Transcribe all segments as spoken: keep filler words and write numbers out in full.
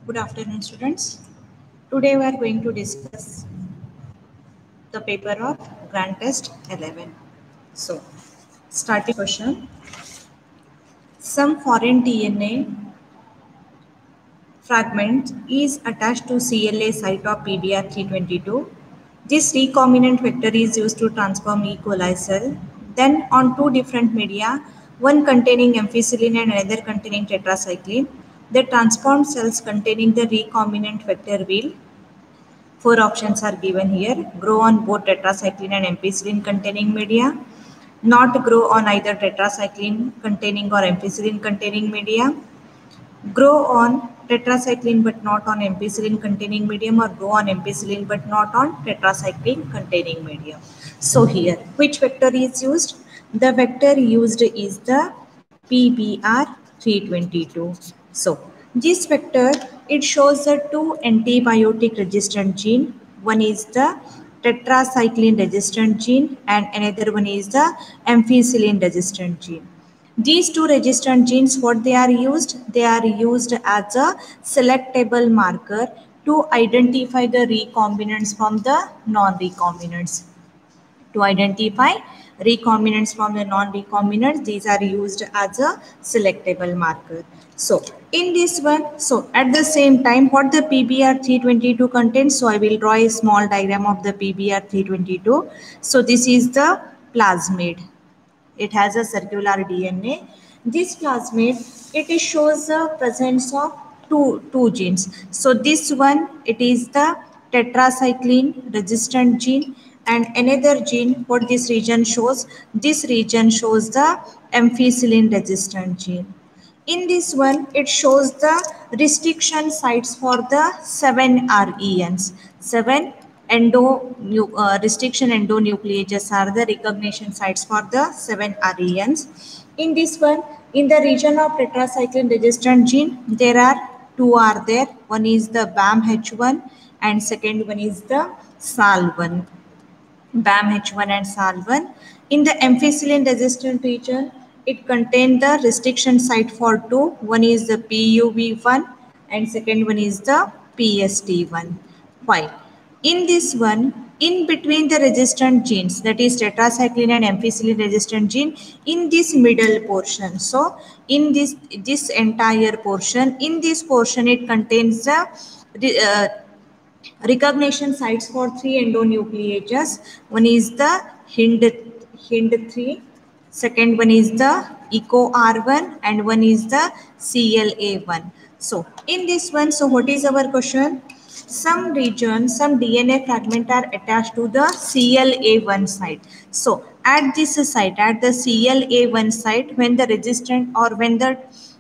Good afternoon, students. Today we are going to discuss the paper of Grand Test eleven. So, starting question. Some foreign D N A fragment is attached to C L A site of P B R three twenty-two. This recombinant vector is used to transform E. coli cell. Then on two different media, one containing ampicillin and another containing tetracycline, the transformed cells containing the recombinant vector will. Four options are given here. Grow on both tetracycline and ampicillin containing media. Not grow on either tetracycline containing or ampicillin containing media. Grow on tetracycline but not on ampicillin containing medium, or grow on ampicillin but not on tetracycline containing medium. So here, which vector is used? The vector used is the P B R three twenty-two. So this vector, it shows the two antibiotic resistant gene. One is the tetracycline resistant gene and another one is the ampicillin resistant gene. These two resistant genes, what they are used? They are used as a selectable marker to identify the recombinants from the non-recombinants. To identify recombinants from the non-recombinants, these are used as a selectable marker. So in this one, so at the same time, what the P B R three twenty-two contains, so I will draw a small diagram of the P B R three twenty-two. So this is the plasmid. It has a circular D N A. This plasmid, it shows the presence of two, two genes. So this one, it is the tetracycline resistant gene, and another gene, what this region shows, this region shows the ampicillin resistant gene. In this one, it shows the restriction sites for the seven R E Ns. Seven endo uh, restriction endonucleases are the recognition sites for the seven R E Ns. In this one, in the region of tetracycline resistant gene, there are two are there. One is the B A M H one and second one is the S A L one. B A M H one and S A L one. In the ampicillin resistant region, it contains the restriction site for two. One is the P U V one and second one is the P S T one. Why? In this one, in between the resistant genes, that is tetracycline and ampicillin resistant gene, in this middle portion, so in this this entire portion, in this portion it contains the uh, recognition sites for three endonucleases. One is the Hind Hind three, second one is the E C O R one, and one is the C L A one. So in this one, so what is our question? Some region, some D N A fragment are attached to the C L A one site. So at this site, at the C L A one site, when the resistant or when the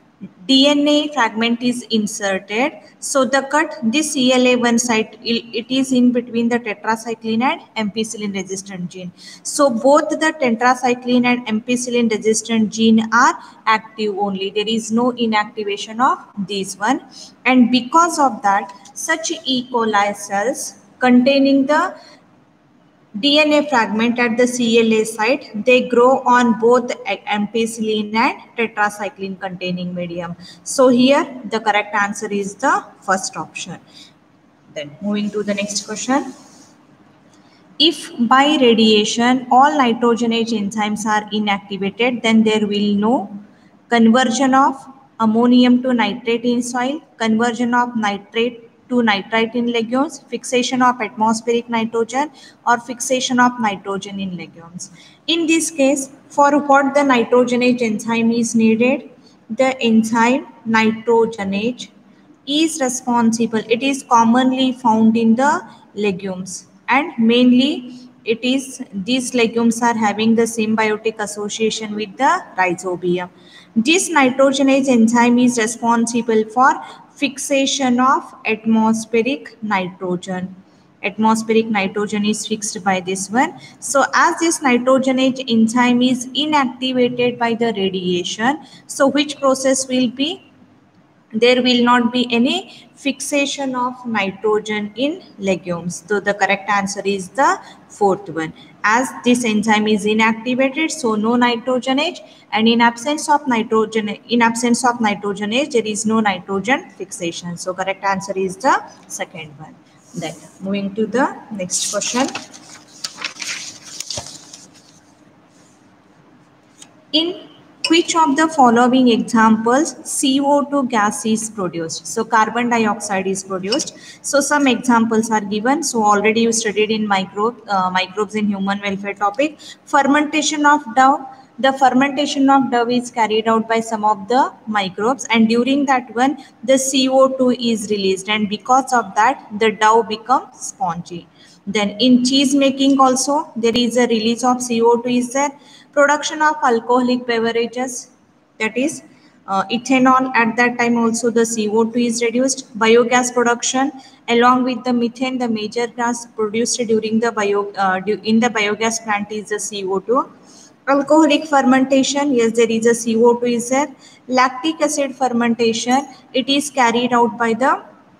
D N A fragment is inserted, so the cut this C L A one site, it is in between the tetracycline and ampicillin resistant gene. So both the tetracycline and ampicillin resistant gene are active only. There is no inactivation of these one, and because of that, such E. coli cells containing the D N A fragment at the C L A site, they grow on both ampicillin and tetracycline containing medium. So here the correct answer is the first option. Then moving to the next question. If by radiation all nitrogenase enzymes are inactivated, then there will no conversion of ammonium to nitrate in soil, conversion of nitrate to nitrite in legumes, fixation of atmospheric nitrogen, or fixation of nitrogen in legumes. In this case, for what the nitrogenase enzyme is needed, the enzyme nitrogenase is responsible. It is commonly found in the legumes, and mainly it is these legumes are having the symbiotic association with the rhizobium. This nitrogenase enzyme is responsible for fixation of atmospheric nitrogen. Atmospheric nitrogen is fixed by this one. So as this nitrogenase enzyme is inactivated by the radiation, so which process will be? There will not be any fixation of nitrogen in legumes. So the correct answer is the fourth one. as this enzyme is inactivated, so no nitrogenase, and in absence of nitrogen, in absence of nitrogenase, there is no nitrogen fixation. So correct answer is the second one. Then moving to the next question. In which of the following examples C O two gas is produced? So carbon dioxide is produced. So some examples are given. So already you studied in microbe, uh, microbes in human welfare topic. Fermentation of dough. The fermentation of dough is carried out by some of the microbes, and during that one the C O two is released, and because of that the dough becomes spongy. Then in cheese making also there is a release of C O two is there. Production of alcoholic beverages, that is uh, ethanol, at that time also the C O two is reduced. Biogas production, along with the methane, the major gas produced during the bio uh, in the biogas plant is the C O two. Alcoholic fermentation, yes, there is a C O two is there. Lactic acid fermentation, it is carried out by the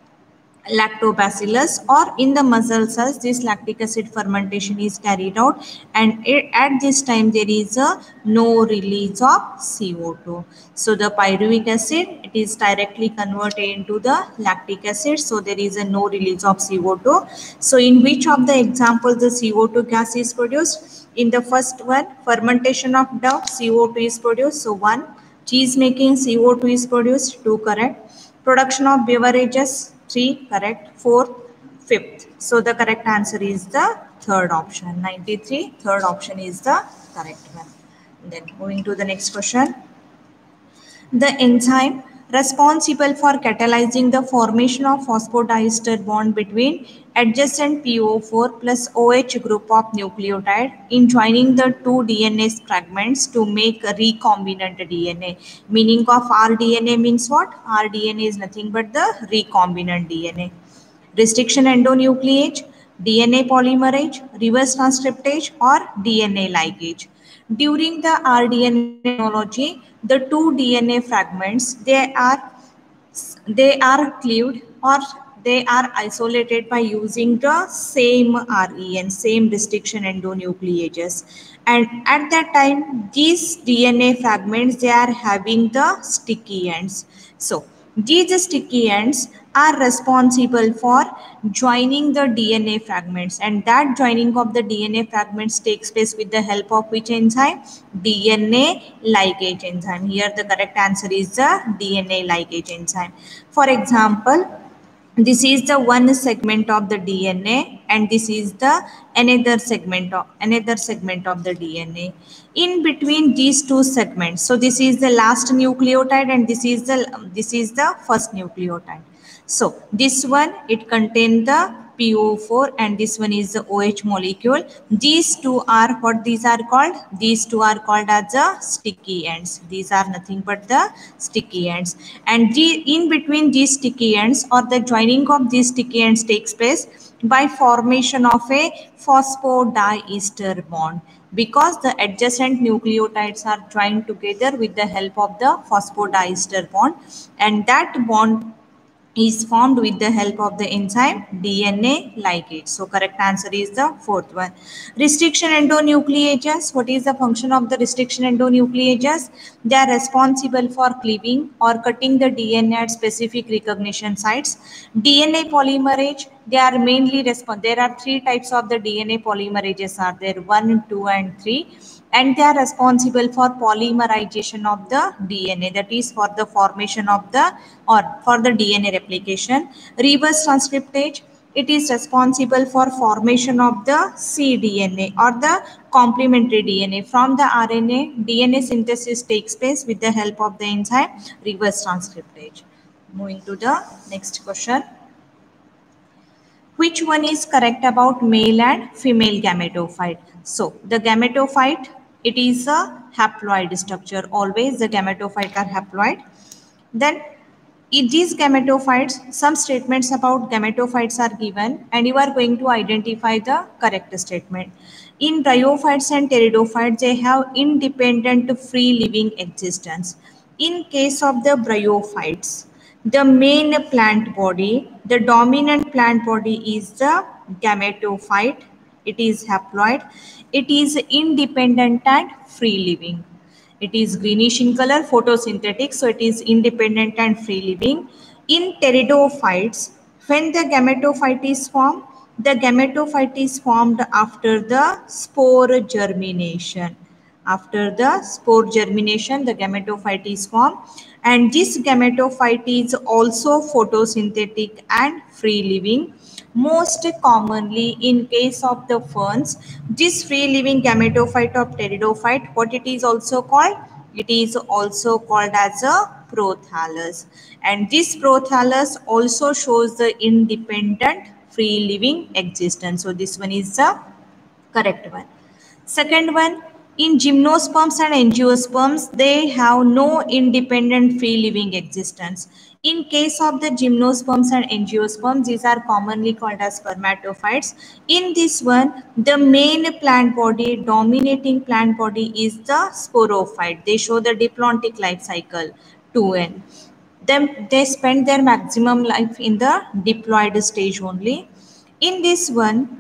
lactobacillus, or in the muscle cells this lactic acid fermentation is carried out, and it, at this time there is a no release of C O two. So the pyruvic acid, it is directly converted into the lactic acid, so there is a no release of C O two. So in which of the examples the C O two gas is produced? In the first one, fermentation of dough, C O two is produced, so one. Cheese making, C O two is produced, two correct. Production of beverages, three correct. Fourth, fifth. So the correct answer is the third option. ninety-three, third option is the correct one. Then moving to the next question. The enzyme responsible for catalyzing the formation of phosphodiester bond between adjacent P O four plus OH group of nucleotide in joining the two D N A fragments to make a recombinant D N A. Meaning of rDNA means what? rDNA is nothing but the recombinant D N A. Restriction endonuclease, D N A polymerase, reverse transcriptase, or D N A ligase. During the rDNA technology, the two D N A fragments, they are they are cleaved or they are isolated by using the same R E N, same restriction endonucleases. And at that time, these D N A fragments, they are having the sticky ends. So these sticky ends are responsible for joining the D N A fragments, and that joining of the D N A fragments takes place with the help of which enzyme? D N A ligase enzyme. Here the correct answer is the D N A ligase enzyme. For example, this is the one segment of the D N A, and this is the another segment of another segment of the D N A. In between these two segments, so this is the last nucleotide and this is the this is the first nucleotide. So this one, it contains the P O four and this one is the OH molecule. These two are what these are called? These two are called as the sticky ends. These are nothing but the sticky ends. And the, in between these sticky ends, or the joining of these sticky ends takes place by formation of a phosphodiester bond, because the adjacent nucleotides are joined together with the help of the phosphodiester bond, and that bond is formed with the help of the enzyme D N A ligase. So correct answer is the fourth one. Restriction endonucleases. What is the function of the restriction endonucleases? They are responsible for cleaving or cutting the D N A at specific recognition sites. D N A polymerase. They are mainly respond. There are three types of the D N A polymerases are there, one, two, and three. And they are responsible for polymerization of the D N A, that is for the formation of the or for the D N A replication. Reverse transcriptase, it is responsible for formation of the cDNA or the complementary D N A. From the R N A, D N A synthesis takes place with the help of the enzyme reverse transcriptase. Moving to the next question. Which one is correct about male and female gametophyte? So the gametophyte, it is a haploid structure. Always the gametophyte are haploid. Then in these gametophytes, some statements about gametophytes are given and you are going to identify the correct statement. In bryophytes and pteridophytes, they have independent free living existence. In case of the bryophytes, the main plant body, the dominant plant body is the gametophyte, It is haploid. It is independent and free living. It is greenish in color, photosynthetic, so it is independent and free living. In pteridophytes, when the gametophyte is formed, the gametophyte is formed after the spore germination. After the spore germination, the gametophyte is formed, and this gametophyte is also photosynthetic and free living. Most commonly in case of the ferns, this free living gametophyte of pteridophyte, what it is also called? It is also called as a prothallus, and this prothallus also shows the independent free living existence. So this one is the correct one. Second one, in gymnosperms and angiosperms, they have no independent free living existence. In case of the gymnosperms and angiosperms, these are commonly called as spermatophytes. In this one, the main plant body, dominating plant body is the sporophyte. They show the diplontic life cycle, two N. Then they spend their maximum life in the diploid stage only. In this one,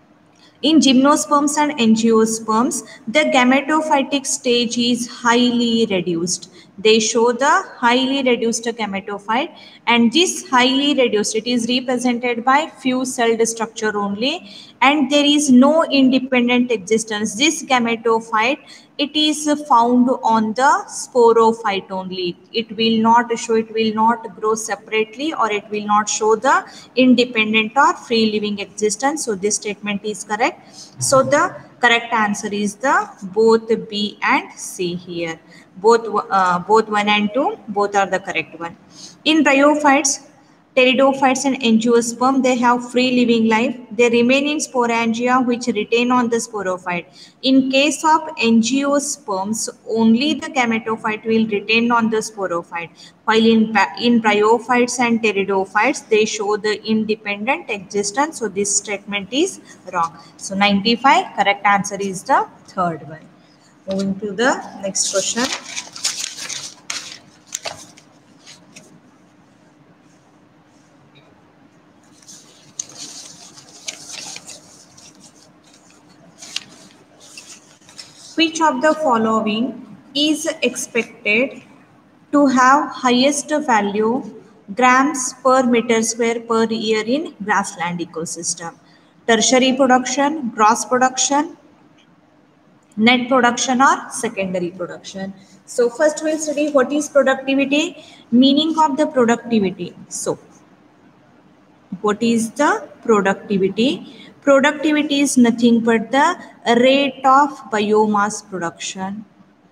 in gymnosperms and angiosperms, the gametophytic stage is highly reduced. They show the highly reduced gametophyte, and this highly reduced, it is represented by few celled structure only, and there is no independent existence. This gametophyte, it is found on the sporophyte only. It will not show, it will not grow separately, or it will not show the independent or free living existence. So this statement is correct. So the correct answer is the both B and C here. Both, uh, both one and two, both are the correct one. In bryophytes, pteridophytes and angiosperm, they have free living life. They remain in sporangia which retain on the sporophyte. In case of angiosperms, only the gametophyte will retain on the sporophyte. While in, in bryophytes and pteridophytes, they show the independent existence. So this statement is wrong. So ninety-five, correct answer is the third one. Moving to the next question. Which of the following is expected to have highest value grams per meter square per year in grassland ecosystem? Tertiary production, gross production, net production, or secondary production? So first we'll study what is productivity, meaning of the productivity. So what is the productivity? Productivity is nothing but the rate of biomass production.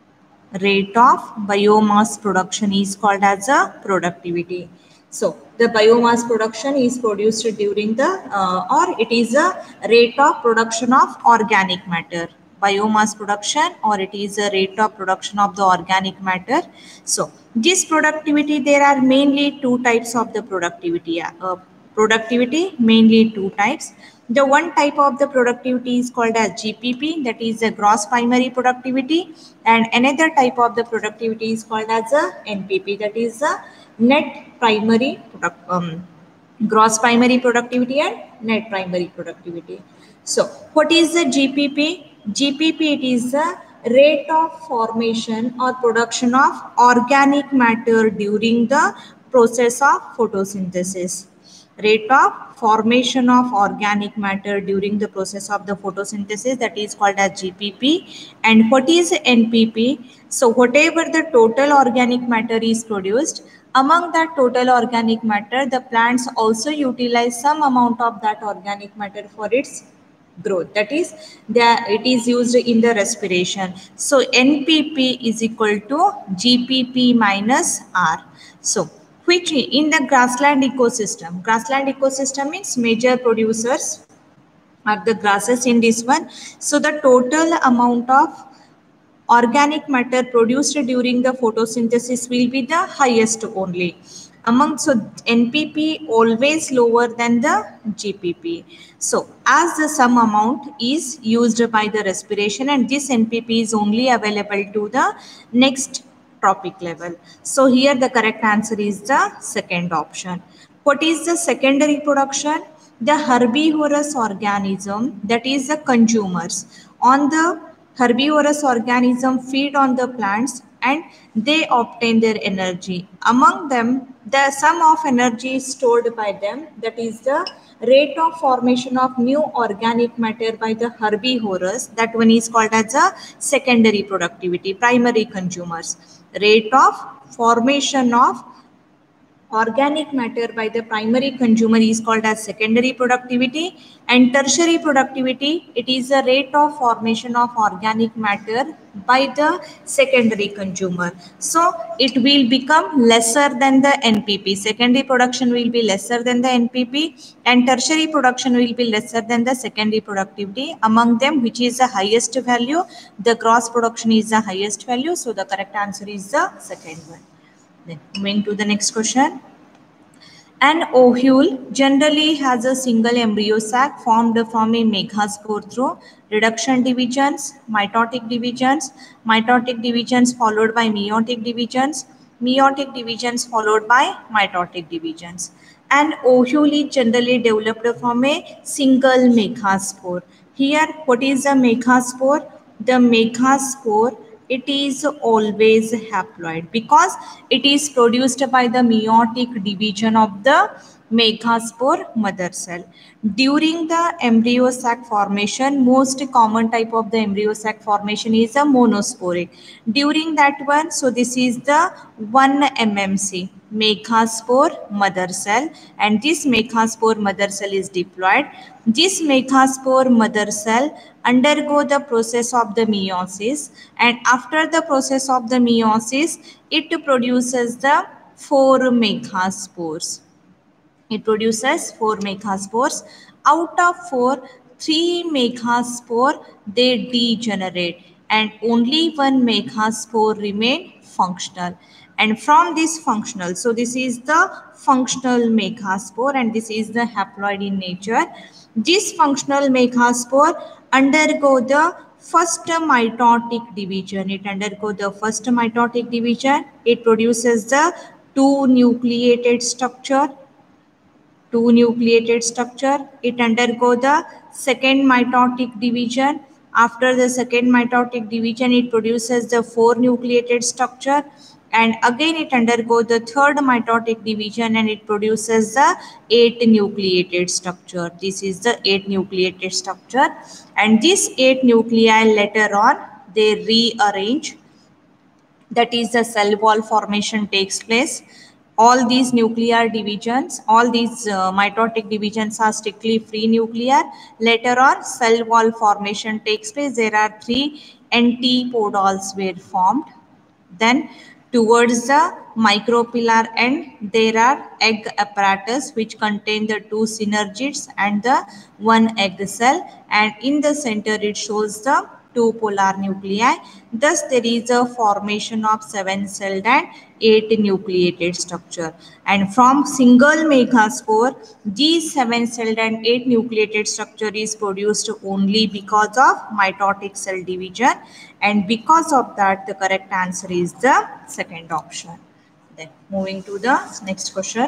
Rate of biomass production is called as a productivity. So the biomass production is produced during the uh, or it is a rate of production of organic matter. Biomass production, or it is a rate of production of the organic matter. So this productivity, there are mainly two types of the productivity. Uh, productivity, mainly two types. The one type of the productivity is called as G P P, that is a gross primary productivity, and another type of the productivity is called as a N P P, that is a net primary product, um, gross primary productivity and net primary productivity. So what is the G P P? G P P, it is the rate of formation or production of organic matter during the process of photosynthesis. Rate of formation of organic matter during the process of the photosynthesis, that is called as G P P. And what is N P P? So whatever the total organic matter is produced, among that total organic matter, the plants also utilize some amount of that organic matter for its growth, that is that it is used in the respiration. So N P P is equal to G P P minus R. So which in the grassland ecosystem, grassland ecosystem means major producers are the grasses in this one. So the total amount of organic matter produced during the photosynthesis will be the highest only. Among, so N P P always lower than the G P P. So as the some amount is used by the respiration, and this N P P is only available to the next tropic level. So here the correct answer is the second option. What is the secondary production? the herbivorous organism, that is the consumers. On the herbivorous organism feed on the plants and they obtain their energy. Among them, the sum of energy is stored by them, that is the rate of formation of new organic matter by the herbivores. That one is called as a secondary productivity. Primary consumers, rate of formation of organic matter by the primary consumer is called as secondary productivity, and tertiary productivity, it is the rate of formation of organic matter by the secondary consumer. So it will become lesser than the N P P. Secondary production will be lesser than the N P P and tertiary production will be lesser than the secondary productivity. Among them, which is the highest value? The gross production is the highest value. So the correct answer is the second one. Then moving to the next question. An ovule generally has a single embryo sac formed from a megaspore through reduction divisions, mitotic divisions, mitotic divisions followed by meiotic divisions, meiotic divisions followed by mitotic divisions. An ovule is generally developed from a single megaspore. Here, what is a megaspore? The megaspore, it is always haploid because it is produced by the meiotic division of the megaspore mother cell. During the embryo sac formation, most common type of the embryo sac formation is a monosporic. During that one, so this is the one M M C, megaspore mother cell, and this megaspore mother cell is diploid. This megaspore mother cell undergo the process of the meiosis, and after the process of the meiosis, it produces the four megaspores. It produces four megaspores. Out of four, three megaspore they degenerate and only one megaspore remain functional. And from this functional, so this is the functional megaspore and this is the haploid in nature. This functional megaspore undergo the first mitotic division. It undergo the first mitotic division. It produces the two nucleated structure. Two nucleated structure. It undergo the second mitotic division. After the second mitotic division, it produces the four nucleated structure, and again it undergo the third mitotic division and it produces the eight nucleated structure. This is the eight nucleated structure, and these eight nuclei later on they rearrange. That is the cell wall formation takes place. All these nuclear divisions, all these uh, mitotic divisions are strictly free nuclear. Later on, cell wall formation takes place. There are three antipodols were formed. Then towards the micropillar end, there are egg apparatus which contain the two synergids and the one egg cell. And in the center, it shows the two polar nuclei. Thus, there is a formation of seven-celled and eight nucleated structure. And from single megaspore, these seven-celled and eight nucleated structure is produced only because of mitotic cell division. And because of that, the correct answer is the second option. Then moving to the next question.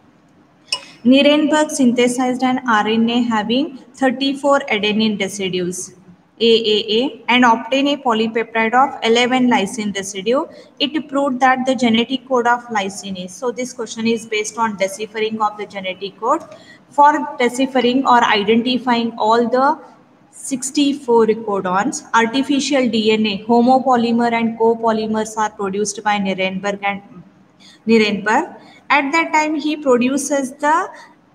Nirenberg synthesized an R N A having thirty-four adenine residues, A A A, and obtained a polypeptide of eleven lysine residue. It proved that the genetic code of lysine is. So this question is based on deciphering of the genetic code. For deciphering or identifying all the sixty-four codons, artificial D N A, homopolymer and copolymers are produced by Nirenberg and Nirenberg. At that time, he produces the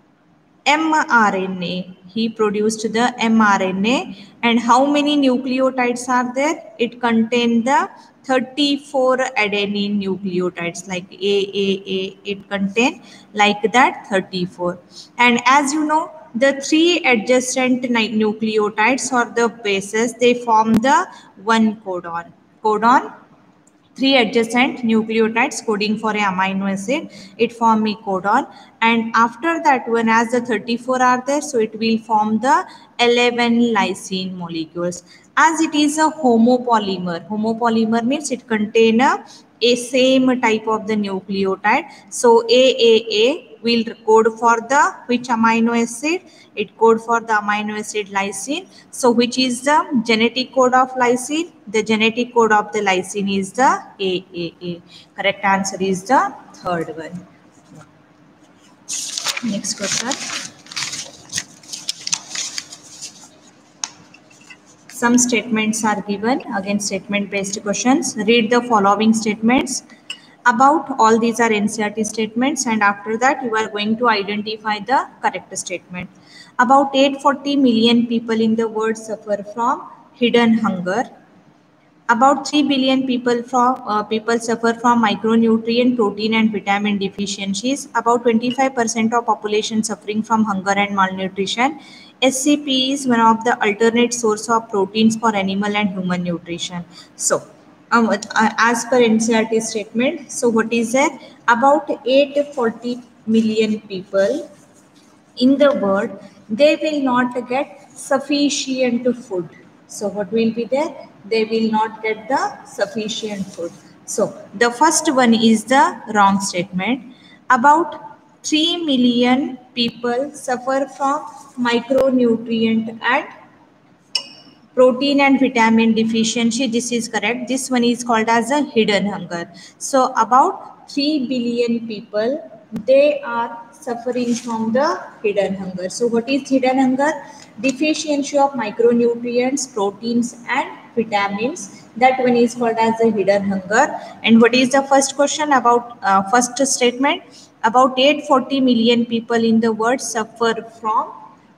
mRNA. He produced the mRNA. And how many nucleotides are there? It contains the thirty-four adenine nucleotides, like A A A. It contains like that thirty-four. And as you know, the three adjacent nucleotides or the bases, they form the one codon. Codon. Three adjacent nucleotides coding for a amino acid, it form a codon, and after that one, as the thirty-four are there, so it will form the eleven lysine molecules. As it is a homopolymer, homopolymer means it contain a, a same type of the nucleotide. So A A A will code for the which amino acid? It code for the amino acid lysine. So which is the genetic code of lysine? The genetic code of the lysine is the A A A. Correct answer is the third one. Next question. Some statements are given, again statement based questions. Read the following statements. About all these are N C E R T statements, and after that you are going to identify the correct statement. About eight hundred forty million people in the world suffer from hidden hunger. About three billion people from uh, people suffer from micronutrient, protein and vitamin deficiencies. About twenty-five percent of population suffering from hunger and malnutrition. S C P is one of the alternate source of proteins for animal and human nutrition. So, um, uh, as per N C E R T statement, so what is that? About eight hundred forty million people in the world, they will not get sufficient food. So what will be there? They will not get the sufficient food. So the first one is the wrong statement. About three million people suffer from micronutrient and protein and vitamin deficiency. This is correct. This one is called as a hidden hunger. So about three billion people, they are suffering from the hidden hunger. So what is hidden hunger? Deficiency of micronutrients, proteins and vitamins. That one is called as a hidden hunger. And what is the first question? About uh, first statement? About eight hundred forty million people in the world suffer from,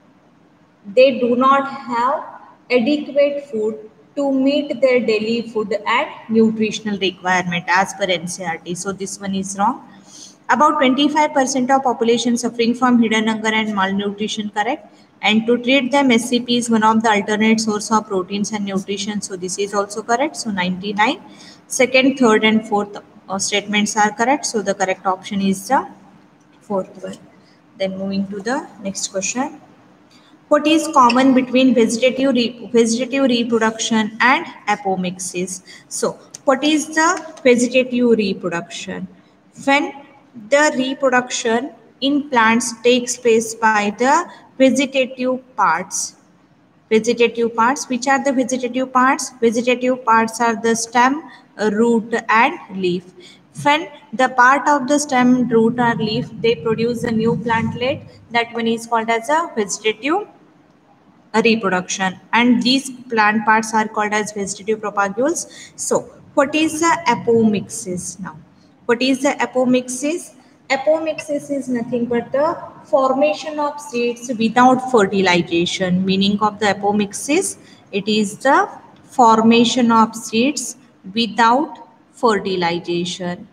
they do not have adequate food to meet their daily food and nutritional requirement as per N C E R T. So this one is wrong. About twenty-five percent of population suffering from hidden hunger and malnutrition, correct. And to treat them, S C P is one of the alternate source of proteins and nutrition. So this is also correct. So ninety-nine. Second, third and fourth uh, statements are correct. So the correct option is the fourth one. Then moving to the next question. What is common between vegetative, re vegetative reproduction and apomixis? So, what is the vegetative reproduction? When the reproduction in plants takes place by the vegetative parts. Vegetative parts. Which are the vegetative parts? Vegetative parts are the stem, root and leaf. When the part of the stem, root or leaf, they produce a new plantlet, that one is called as a vegetative reproduction, and these plant parts are called as vegetative propagules. So what is the apomixis? Now what is the apomixis? Apomixis is nothing but the formation of seeds without fertilization. Meaning of the apomixis, it is the formation of seeds without fertilization.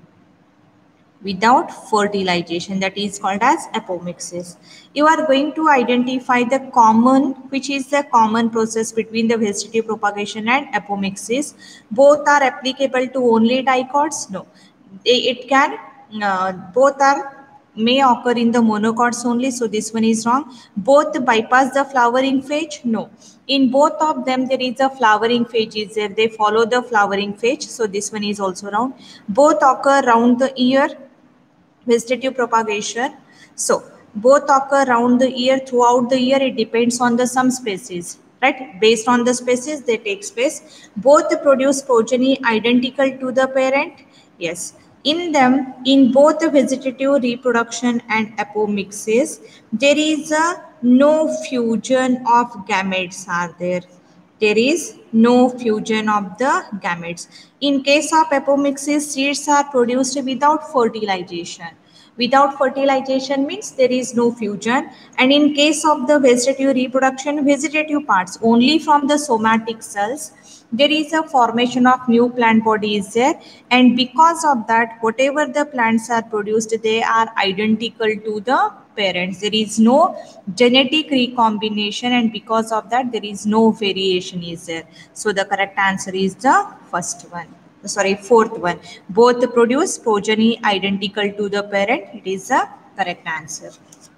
Without fertilization, that is called as apomixis. You are going to identify the common, which is the common process between the vegetative propagation and apomixis. Both are applicable to only dicots? No, it can uh, both are may occur in the monocots only. So this one is wrong. Both bypass the flowering phase? No, in both of them there is a flowering phase is there, they follow the flowering phase. So this one is also wrong. Both occur round the year, vegetative propagation. So both occur around the year, throughout the year, it depends on the some species, right? Based on the species they take space. Both produce progeny identical to the parent. Yes, in them, in both the vegetative reproduction and apomixis, there is a no fusion of gametes are there. There is no fusion of the gametes. In case of apomixis, seeds are produced without fertilization. Without fertilization means there is no fusion. And in case of the vegetative reproduction, vegetative parts only from the somatic cells, there is a formation of new plant body is there, and because of that whatever the plants are produced, they are identical to the parents. There is no genetic recombination, and because of that there is no variation is there. So the correct answer is the first one, sorry, fourth one. Both produce progeny identical to the parent. It is the correct answer.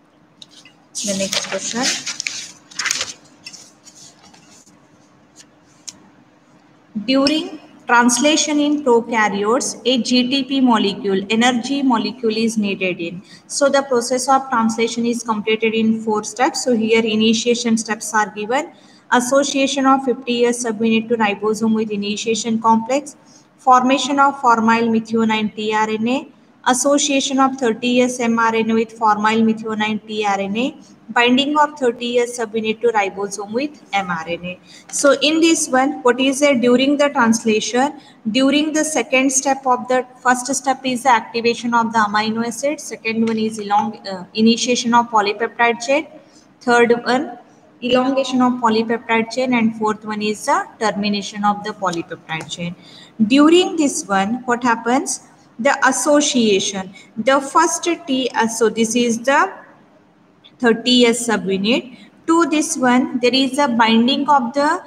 The next question. During translation in prokaryotes, a G T P molecule, energy molecule is needed in. So the process of translation is completed in four steps. So here initiation steps are given. Association of fifty S subunit to ribosome with initiation complex, formation of formyl methionine tRNA, association of thirty S mRNA with formyl methionine tRNA, binding of thirty S subunit to ribosome with mRNA. So in this one, what is there during the translation? During the second step of the first step is the activation of the amino acid. Second one is elong, uh, initiation of polypeptide chain. Third one, elongation of polypeptide chain, and fourth one is the termination of the polypeptide chain. During this one, what happens? The association. The first T, uh, so this is the thirty S subunit. To this one, there is a binding of the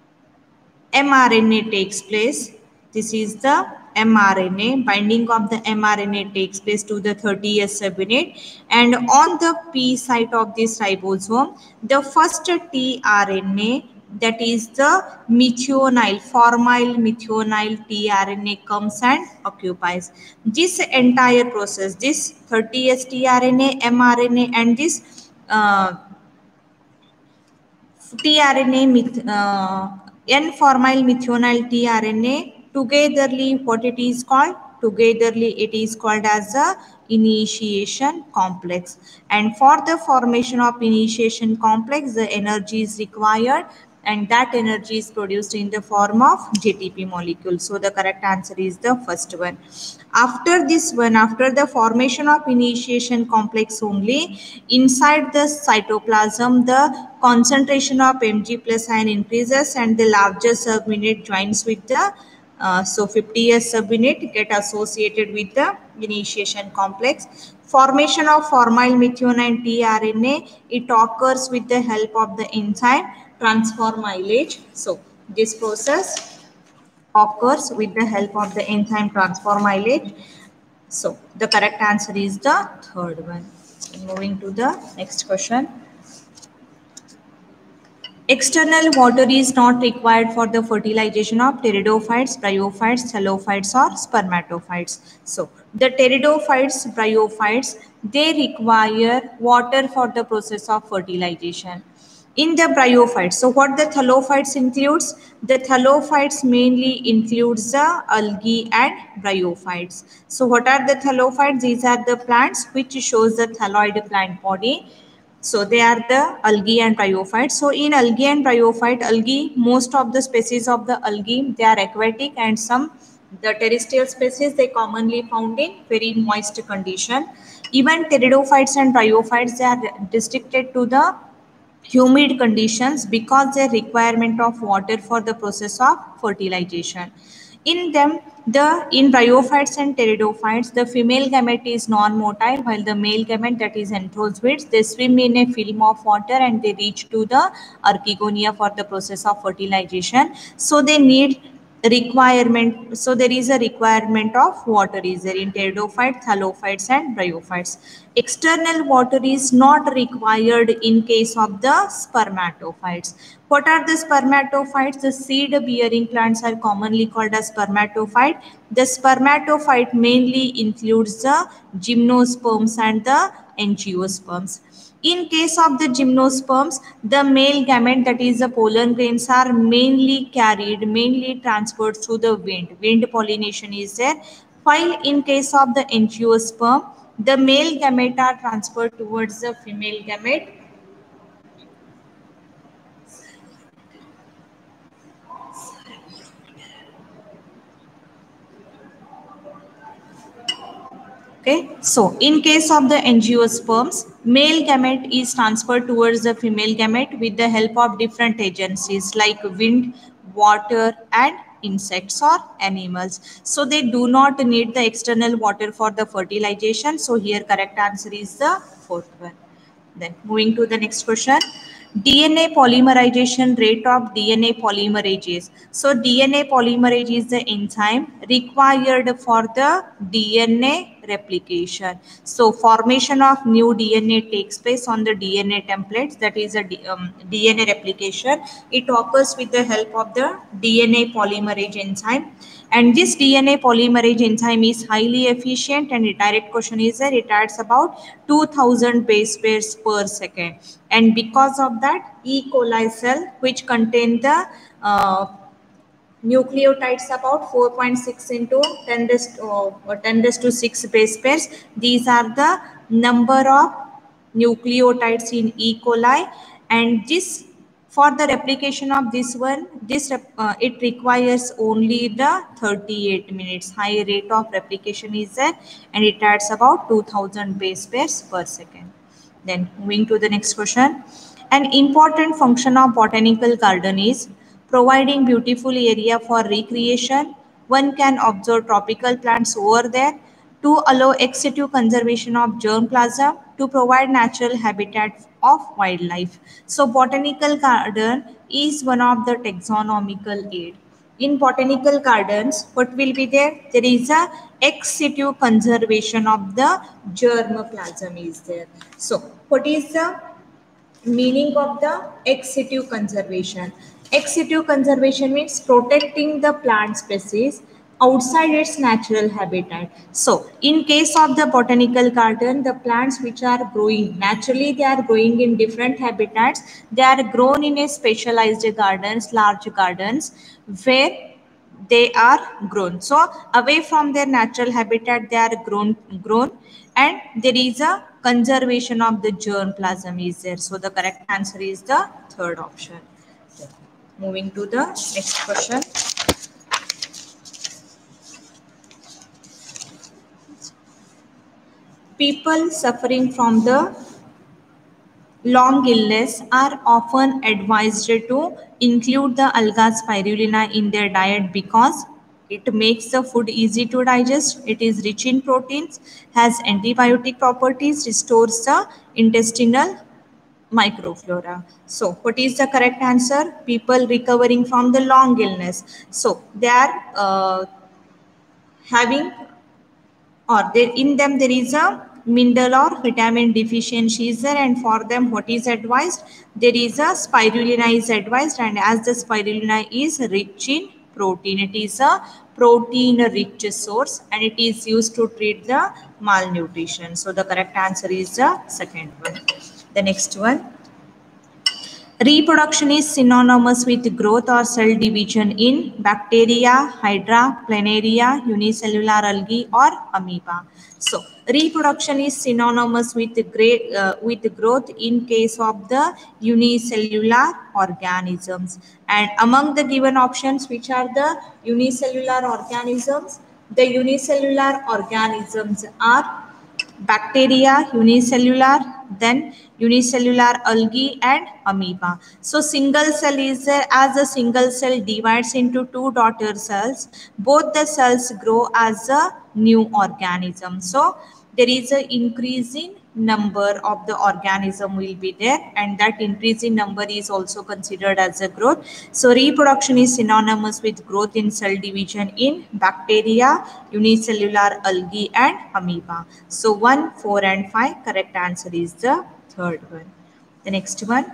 mRNA takes place. This is the mRNA. Binding of the mRNA takes place to the thirty S subunit. And on the P site of this ribosome, the first tRNA, that is the methionine, formyl methionine tRNA comes and occupies. This entire process, this thirty S tRNA, mRNA, and this uh, tRNA, uh, N-formyl methionine tRNA, togetherly what it is called? Togetherly it is called as a initiation complex. And for the formation of initiation complex, the energy is required, and that energy is produced in the form of G T P molecule. So the correct answer is the first one. After this one, after the formation of initiation complex only, inside the cytoplasm, the concentration of Mg plus ion increases and the larger subunit joins with the uh, so fifty S subunit get associated with the initiation complex. Formation of formyl methionine tRNA, it occurs with the help of the enzyme transformylase. So this process occurs with the help of the enzyme transformylase. So the correct answer is the third one. So moving to the next question. External water is not required for the fertilization of pteridophytes, bryophytes, thallophytes, or spermatophytes. So the pteridophytes, bryophytes, they require water for the process of fertilization. In the bryophytes, so what the thallophytes includes? The thallophytes mainly includes the algae and bryophytes. So what are the thallophytes? These are the plants which shows the thalloid plant body. So they are the algae and bryophytes. So in algae and bryophyte, algae, most of the species of the algae, they are aquatic, and some the terrestrial species, they commonly found in very moist condition. Even pteridophytes and bryophytes, they are restricted to the humid conditions because their requirement of water for the process of fertilization. In them, the in bryophytes and pteridophytes, the female gamete is non-motile, while the male gamete, that is anthozoids, they swim in a film of water and they reach to the archegonia for the process of fertilization. So they need requirement, so there is a requirement of water is there in pteridophytes, thallophytes, and bryophytes. External water is not required in case of the spermatophytes. What are the spermatophytes? The seed bearing plants are commonly called as spermatophyte. The spermatophyte mainly includes the gymnosperms and the angiosperms. In case of the gymnosperms, the male gamete, that is the pollen grains, are mainly carried, mainly transferred through the wind. Wind pollination is there. While in case of the angiosperm, the male gamete are transferred towards the female gamete. Okay, so in case of the angiosperms, male gamete is transferred towards the female gamete with the help of different agencies like wind, water, and insects or animals. So they do not need the external water for the fertilization. So here correct answer is the fourth one. Then moving to the next question. D N A polymerization rate of D N A polymerases. So D N A polymerase is the enzyme required for the D N A replication. So formation of new D N A takes place on the D N A templates, that is a um, D N A replication. It occurs with the help of the D N A polymerase enzyme. And this D N A polymerase enzyme is highly efficient, and the direct question is that it adds about two thousand base pairs per second. And because of that, E. coli cell, which contain the uh, nucleotides about four point six into ten raised uh, ten raised to six base pairs. These are the number of nucleotides in E. coli, and this, for the replication of this one, this uh, it requires only the thirty-eight minutes. High rate of replication is there, and it adds about two thousand base pairs per second. Then moving to the next question. An important function of botanical garden is providing beautiful area for recreation. One can observe tropical plants over there, to allow ex situ conservation of germplasm, to provide natural habitat of wildlife. So botanical garden is one of the taxonomical aid. In botanical gardens, what will be there? There is a ex situ conservation of the germplasm is there. So what is the meaning of the ex situ conservation? Ex situ conservation means protecting the plant species outside its natural habitat. So in case of the botanical garden, the plants which are growing naturally, they are growing in different habitats. They are grown in a specialized gardens, large gardens, where they are grown. So away from their natural habitat, they are grown grown and there is a conservation of the germplasm is there. So the correct answer is the third option. Moving to the next question. People suffering from the long illness are often advised to include the alga spirulina in their diet because it makes the food easy to digest, it is rich in proteins, has antibiotic properties, restores the intestinal microflora. So what is the correct answer? People recovering from the long illness. So they are uh, having, or there in them there is a mineral or vitamin deficiency is there, and for them what is advised? There is a spirulina is advised, and as the spirulina is rich in protein, it is a protein rich source and it is used to treat the malnutrition. So the correct answer is the second one. The next one. Reproduction is synonymous with growth or cell division in bacteria, hydra, planaria, unicellular algae, or amoeba. So, reproduction is synonymous with great, uh, with growth in case of the unicellular organisms. And among the given options, which are the unicellular organisms? The unicellular organisms are bacteria, unicellular, then unicellular algae and amoeba. So single cell is there. As a single cell divides into two daughter cells, both the cells grow as a new organism. So there is an increasing number of the organism will be there, and that increasing number is also considered as a growth. So reproduction is synonymous with growth in cell division in bacteria, unicellular algae and amoeba. So one, four and five, correct answer is the third one. The next one.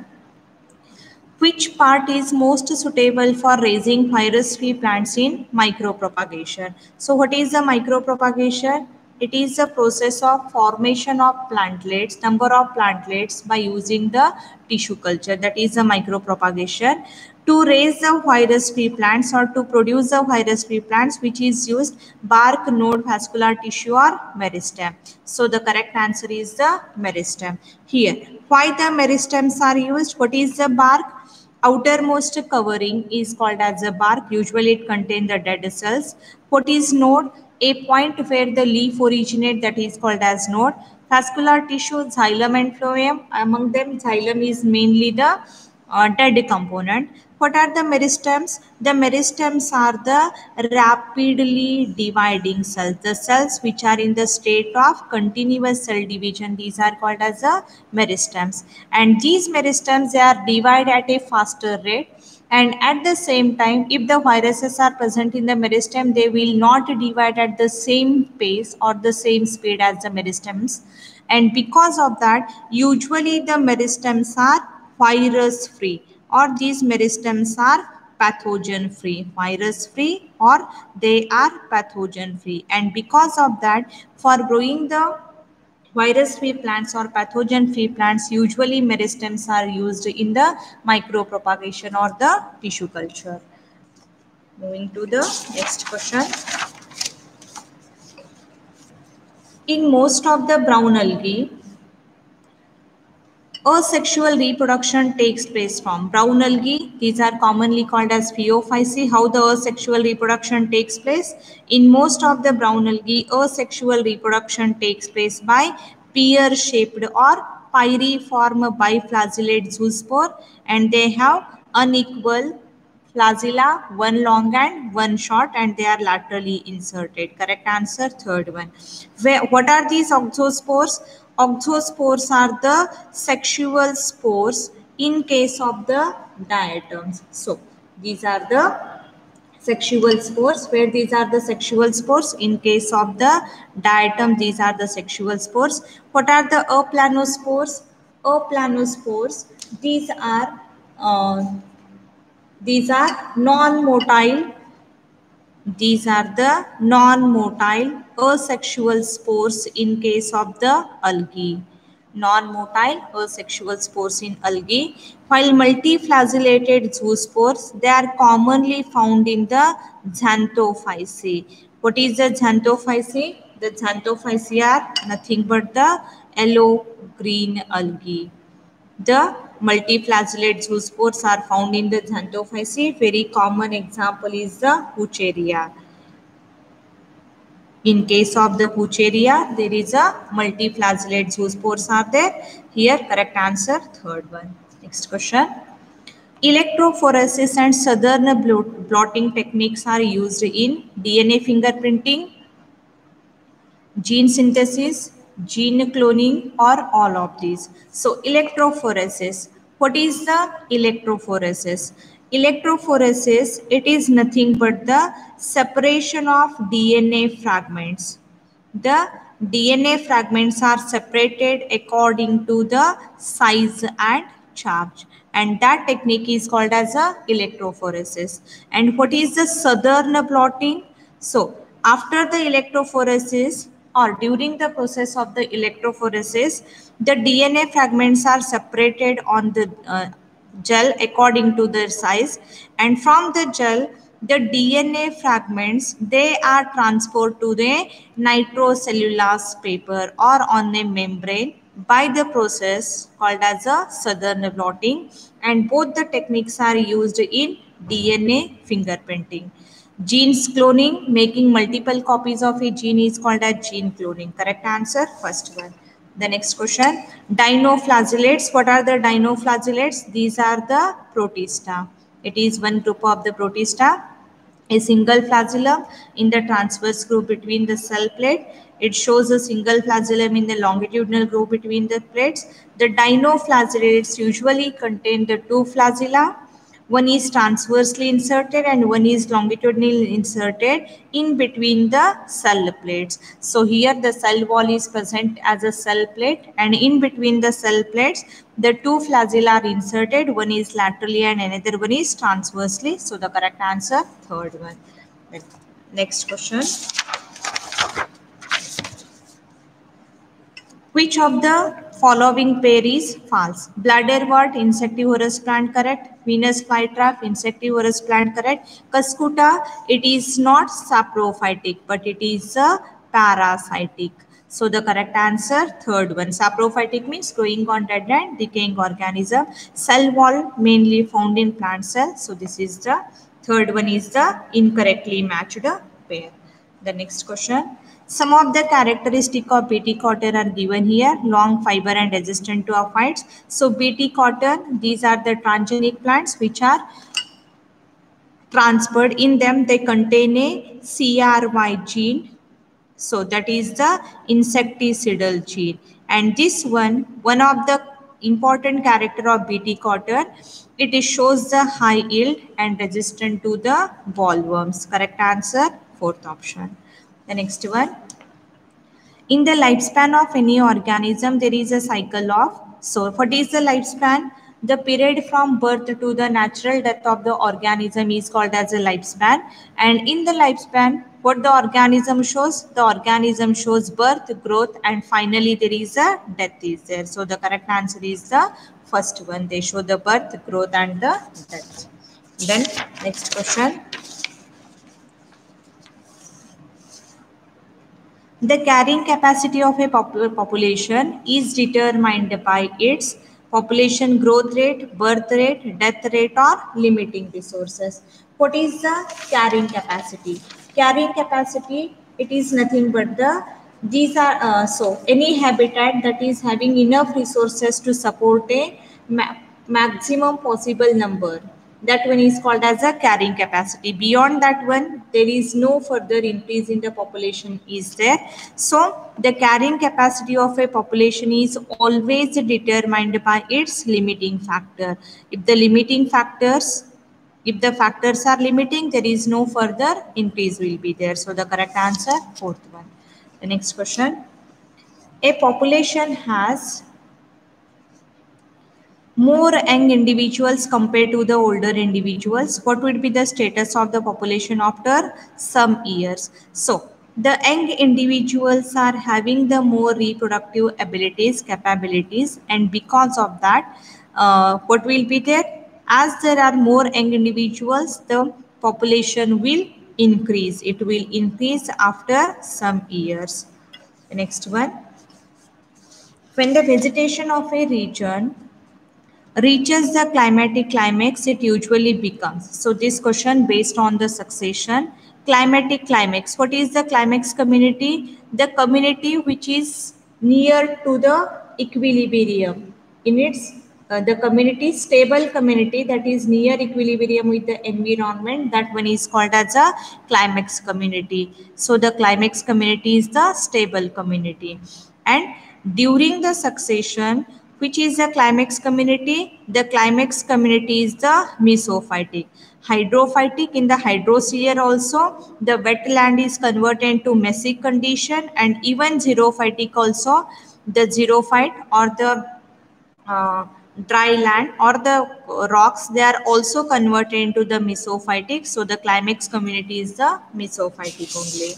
Which part is most suitable for raising virus-free plants in micropropagation? So what is the micropropagation? It is the process of formation of plantlets, number of plantlets by using the tissue culture. That is the micropropagation. To raise the virus-free plants or to produce the virus-free plants, which is used bark, node, vascular tissue or meristem. So the correct answer is the meristem. Here, why the meristems are used? What is the bark? Outermost covering is called as a bark. Usually it contains the dead cells. What is node? A point where the leaf originates, that is called as node. Vascular tissue, xylem and phloem. Among them, xylem is mainly the uh, dead component. What are the meristems? The meristems are the rapidly dividing cells. The cells which are in the state of continuous cell division, these are called as the meristems. And these meristems, they are divided at a faster rate. And at the same time, if the viruses are present in the meristem, they will not divide at the same pace or the same speed as the meristems. And because of that, usually the meristems are virus free, or these meristems are pathogen free, virus free, or they are pathogen free. And because of that, for growing the virus-free plants or pathogen-free plants, usually meristems are used in the micropropagation or the tissue culture. Moving to the next question. In most of the brown algae, asexual reproduction takes place from brown algae. These are commonly called as phaeophyceae. How the asexual reproduction takes place? In most of the brown algae, asexual reproduction takes place by pear-shaped or pyriform biflagellate zoospore, and they have unequal flagella, one long and one short, and they are laterally inserted. Correct answer, third one. Where, what are these oxospores? Oxospores are the sexual spores in case of the diatoms. So these are the sexual spores. Where these are the sexual spores? In case of the diatom, these are the sexual spores. What are the aplanospores? Aplanospores, these are uh, these are non-motile. These are the non-motile asexual spores in case of the algae. Non-motile asexual spores in algae. While multiflagellated zoospores, they are commonly found in the Xanthophyceae. What is the Xanthophyceae? The Xanthophyceae are nothing but the yellow-green algae. The multiflagellate zoospores are found in the Xanthophyceae. Very common example is the Heucheria. In case of the Heucheria, there is a multiflagellate zoospores are there. Here, correct answer, third one. Next question. Electrophoresis and southern blotting techniques are used in D N A fingerprinting, gene synthesis, gene cloning, or all of these. So electrophoresis. What is the electrophoresis? Electrophoresis, it is nothing but the separation of D N A fragments. The D N A fragments are separated according to the size and charge, and that technique is called as a electrophoresis. And what is the southern blotting? So after the electrophoresis or during the process of the electrophoresis, the D N A fragments are separated on the uh, gel according to their size, and from the gel the D N A fragments, they are transferred to the nitrocellulose paper or on a membrane by the process called as a southern blotting, and both the techniques are used in D N A fingerprinting. Genes cloning, making multiple copies of a gene, is called as gene cloning. Correct answer, first one. The next question, dinoflagellates. What are the dinoflagellates? These are the protista. It is one group of the protista. A single flagellum in the transverse groove between the cell plate. It shows a single flagellum in the longitudinal groove between the plates. The dinoflagellates usually contain the two flagella. One is transversely inserted and one is longitudinally inserted in between the cell plates. So here the cell wall is present as a cell plate, and in between the cell plates the two flagella are inserted. One is laterally and another one is transversely. So the correct answer, third one. Next question. Which of the following pair is false? Bladderwort, insectivorous plant, correct. Venus flytrap, insectivorous plant, correct. Cuscuta, it is not saprophytic, but it is a parasitic. So the correct answer, third one. Saprophytic means growing on dead and decaying organism. Cell wall mainly found in plant cells. So this is the third one is the incorrectly matched pair. The next question. Some of the characteristics of Bt cotton are given here. Long fiber and resistant to aphids. So Bt cotton, these are the transgenic plants which are transferred. In them they contain a C R Y gene. So that is the insecticidal gene. And this one, one of the important character of Bt cotton, It is shows the high yield and resistant to the bollworms. Correct answer, fourth option. The next one. In the lifespan of any organism, there is a cycle of, so what is the lifespan? The period from birth to the natural death of the organism is called as a lifespan. And in the lifespan, what the organism shows? The organism shows birth, growth, and finally there is a death is there. So the correct answer is the first one. They show the birth, growth, and the death. Then next question. The carrying capacity of a population is determined by its population growth rate, birth rate, death rate, or limiting resources. What is the carrying capacity? Carrying capacity, it is nothing but the, these are, uh, so any habitat that is having enough resources to support a ma maximum possible number. That one is called as a carrying capacity. Beyond that one, there is no further increase in the population is there. So the carrying capacity of a population is always determined by its limiting factor. If the limiting factors, if the factors are limiting, there is no further increase will be there. So the correct answer, fourth one. The next question. A population has more young individuals compared to the older individuals. What would be the status of the population after some years? So the young individuals are having the more reproductive abilities, capabilities, and because of that, uh, what will be there? As there are more young individuals, the population will increase. It will increase after some years. The next one. When the vegetation of a region reaches the climatic climax, it usually becomes. So this question based on the succession. Climatic climax. What is the climax community? The community which is near to the equilibrium. In its, uh, the community, stable community that is near equilibrium with the environment, that one is called as a climax community. So the climax community is the stable community. And during the succession, which is the climax community? The climax community is the mesophytic. Hydrophytic, in the hydrosphere also, the wetland is converted to mesic condition, and even xerophytic also, the xerophyte or the uh, dry land or the rocks, they are also converted into the mesophytic. So the climax community is the mesophytic only.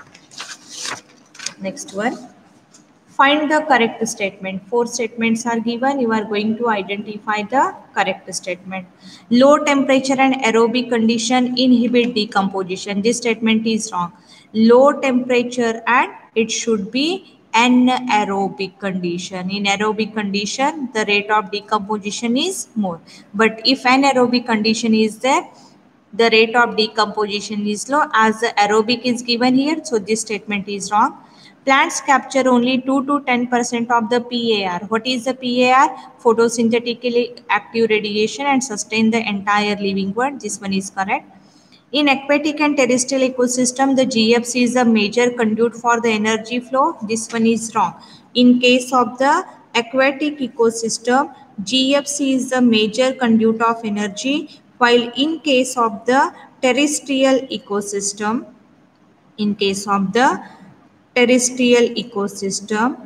Next one. Find the correct statement. Four statements are given. You are going to identify the correct statement. Low temperature and aerobic condition inhibit decomposition. This statement is wrong. Low temperature and it should be anaerobic condition. In aerobic condition, the rate of decomposition is more. But if anaerobic condition is there, the rate of decomposition is low, as the aerobic is given here. So this statement is wrong. Plants capture only two to ten percent of the P A R. What is the P A R? Photosynthetically active radiation and sustain the entire living world. This one is correct. In aquatic and terrestrial ecosystem, the G F C is a major conduit for the energy flow. This one is wrong. In case of the aquatic ecosystem, G F C is the major conduit of energy, while in case of the terrestrial ecosystem, in case of the terrestrial ecosystem,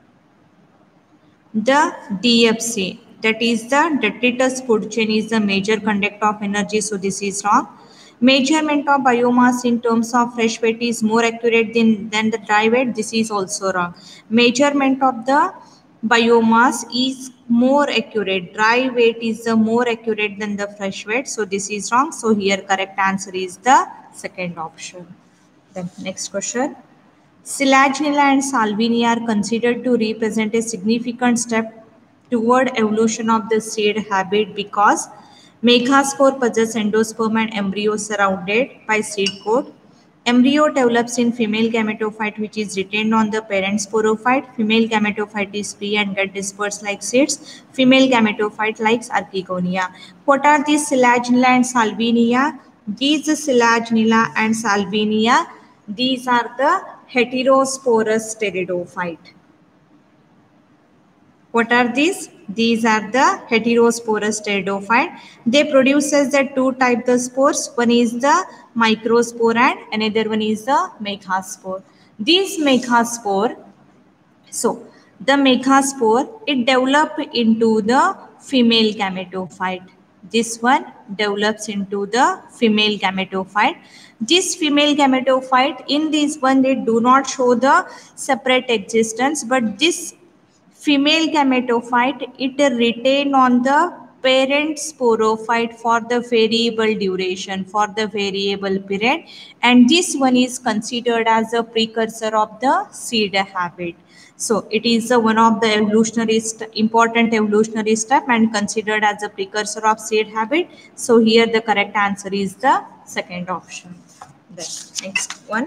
the D F C, that is the detritus food chain, is the major conductor of energy. So this is wrong. Measurement of biomass in terms of fresh weight is more accurate than, than the dry weight. This is also wrong. Measurement of the biomass is more accurate. Dry weight is the more accurate than the fresh weight. So this is wrong. So here correct answer is the second option. Then next question. Selaginella and Salvinia are considered to represent a significant step toward evolution of the seed habit because megaspore possess endosperm and embryo surrounded by seed coat. Embryo develops in female gametophyte which is retained on the parent sporophyte. Female gametophyte is free and get dispersed like seeds. Female gametophyte likes archegonia. What are these Selaginella and Salvinia? These Selaginella and Salvinia, these are the heterosporous pteridophyte. What are these? These are the heterosporous pteridophyte. They produces the two types of spores. One is the microspore and another one is the megaspore. These megaspore, so the megaspore, it develops into the female gametophyte. This one develops into the female gametophyte. This female gametophyte, in this one, they do not show the separate existence, but this female gametophyte, it retain on the parent sporophyte for the variable duration, for the variable period, and this one is considered as a precursor of the seed habit. So it is a, one of the evolutionary important evolutionary step and considered as a precursor of seed habit. So here the correct answer is the second option. The next one.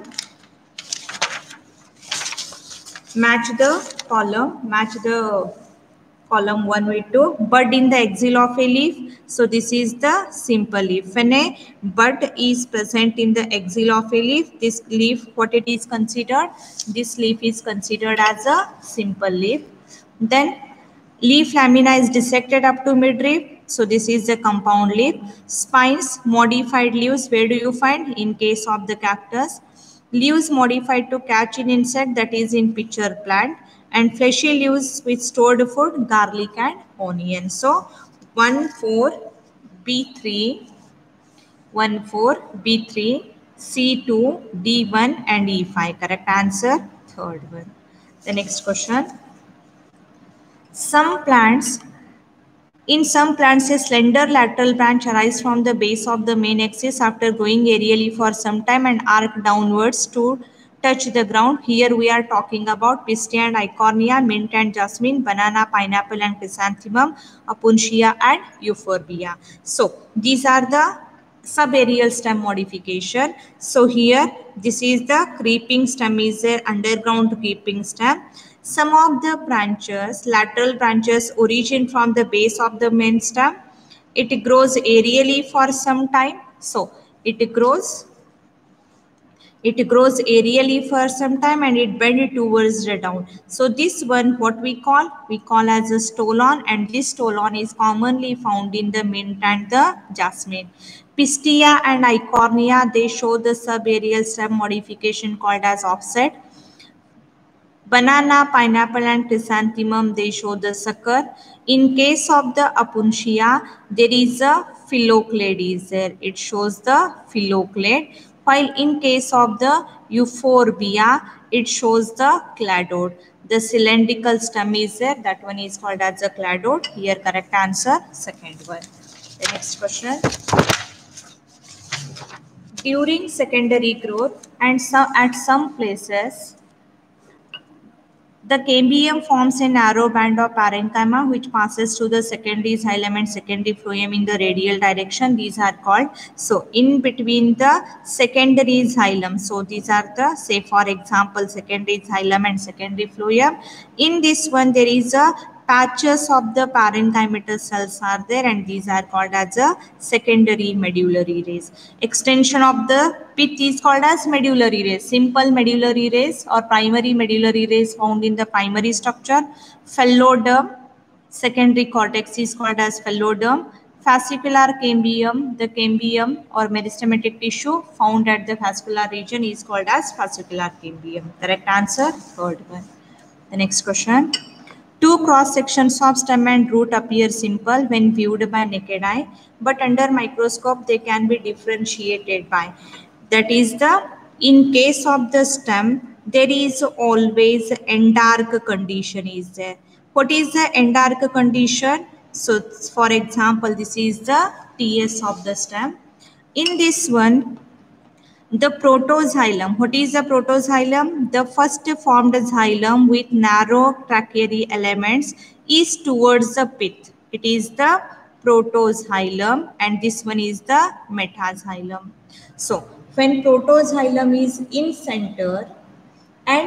Match the column, match the column one with two. Bud in the axil of a leaf. So this is the simple leaf. When a bud is present in the axil of a leaf, this leaf, what it is considered? This leaf is considered as a simple leaf. Then leaf lamina is dissected up to midrib. So this is the compound leaf. Spines, modified leaves, where do you find? In case of the cactus. Leaves modified to catch an insect, that is in pitcher plant. And fleshy leaves with stored food, garlic and onion. So one four B three, one four B three, C two, D one and E five. Correct answer, third one. The next question. Some plants, in some plants, a slender lateral branch arises from the base of the main axis after growing aerially for some time and arc downwards to touch the ground. Here we are talking about Pistia and Eichhornia, mint and jasmine, banana, pineapple and chrysanthemum, Opuntia and euphorbia. So these are the subaerial stem modification. So here this is the creeping stem, is the underground creeping stem. Some of the branches, lateral branches, origin from the base of the main stem. It grows aerially for some time. So it grows, it grows aerially for some time and it bends towards the down. So this one, what we call? We call as a stolon, and this stolon is commonly found in the mint and the jasmine. Pistia and Eichhornia, they show the subaerial stem modification called as offset. Banana, pineapple and chrysanthemum, they show the sucker. In case of the Opuntia, there is a phylloclade is there. It shows the phylloclade. While in case of the euphorbia, it shows the cladode. The cylindrical stem is there. That one is called as a cladode. Here correct answer, second one. The next question. During secondary growth and some at some places, the cambium forms a narrow band of parenchyma which passes through the secondary xylem and secondary phloem in the radial direction. These are called, so in between the secondary xylem. So these are the, say for example, secondary xylem and secondary phloem. In this one there is a patches of the parenchymatous cells are there, and these are called as a secondary medullary rays. Extension of the pith is called as medullary rays. Simple medullary rays or primary medullary rays found in the primary structure. Phalloderm, secondary cortex is called as phalloderm. Fascicular cambium, the cambium or meristematic tissue found at the fascicular region is called as fascicular cambium. Correct answer, third one. The next question. Two cross sections of stem and root appear simple when viewed by naked eye, but under microscope they can be differentiated by. That is the, in case of the stem, there is always endark condition is there. What is the endark condition? So for example, this is the T S of the stem. In this one, the protoxylem. What is the protoxylem? The first formed xylem with narrow tracheary elements is towards the pith. It is the protoxylem, and this one is the metaxylem. So when protoxylem is in center and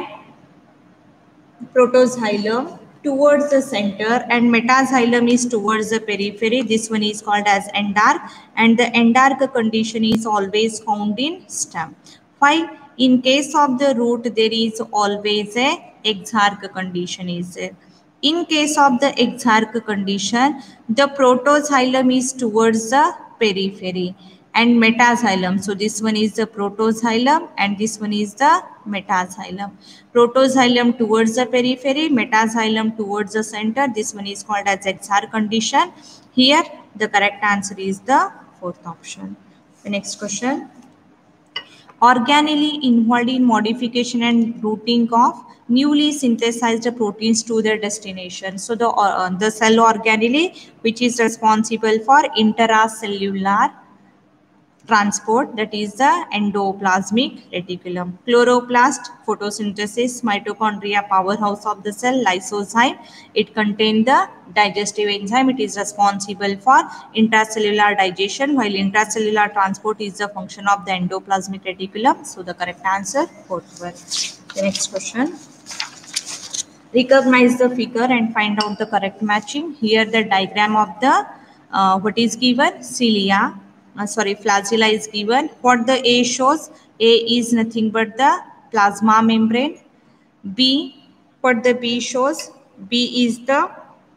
protoxylem towards the center and metaxylem is towards the periphery, this one is called as endark, and the endark condition is always found in stem. While in case of the root there is always a exarch condition is there. In case of the exarch condition, the protoxylem is towards the periphery and metaxylem. So this one is the protoxylem and this one is the metaxylem. Protoxylem towards the periphery, metaxylem towards the center. This one is called as exarch condition. Here the correct answer is the fourth option. The next question. Organelle involved in modification and routing of newly synthesized proteins to their destination. So the, uh, the cell organelle, which is responsible for intracellular transport, that is the endoplasmic reticulum. Chloroplast, photosynthesis, mitochondria, powerhouse of the cell, lysozyme. It contains the digestive enzyme. It is responsible for intracellular digestion, while intracellular transport is the function of the endoplasmic reticulum. So the correct answer, fourth one. The next question. Recognize the figure and find out the correct matching. Here the diagram of the uh, what is given, cilia. Uh, sorry, flagella is given. What the A shows, A is nothing but the plasma membrane. B, what the B shows, B is the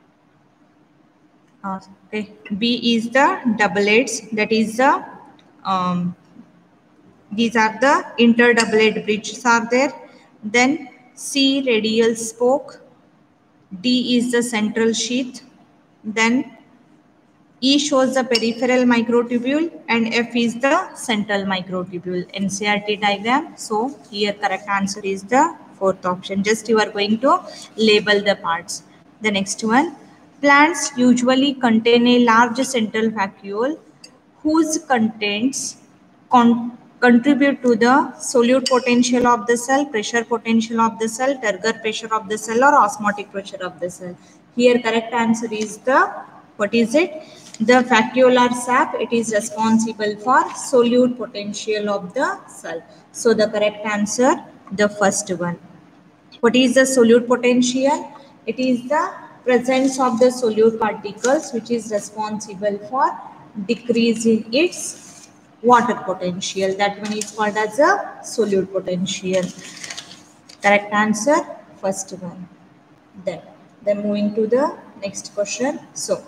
uh, okay, B is the doublets. That is the um, these are the interdoublet bridges are there. Then C, radial spoke. D is the central sheath. Then E shows the peripheral microtubule and F is the central microtubule. N C R T diagram. So here correct answer is the fourth option. Just you are going to label the parts. The next one. Plants usually contain a large central vacuole whose contents con contribute to the solute potential of the cell, pressure potential of the cell, turgor pressure of the cell, or osmotic pressure of the cell. Here correct answer is the, what is it? The vacuolar sap. It is responsible for solute potential of the cell. So the correct answer, the first one. What is the solute potential? It is the presence of the solute particles which is responsible for decreasing its water potential. That one is called as a solute potential. Correct answer, first one. Then, then moving to the next question. So,